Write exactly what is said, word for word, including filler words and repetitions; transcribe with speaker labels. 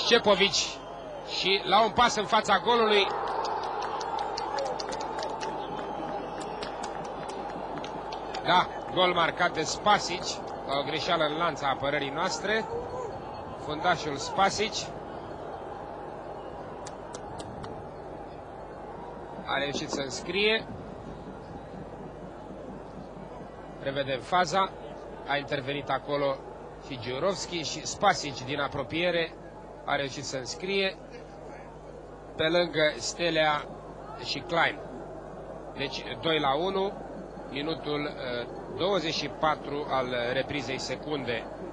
Speaker 1: Șcepovici și la un pas în fața golului. Da, gol marcat de Spasic, la o greșeală în lanța apărării noastre. Fundașul Spasic a reușit să înscrie. Revedem faza. A intervenit acolo și Giurovski și Spasic din apropiere a reușit să înscrie pe lângă Stelea și Klein. Deci doi la unu, minutul douăzeci și patru al reprizei secunde.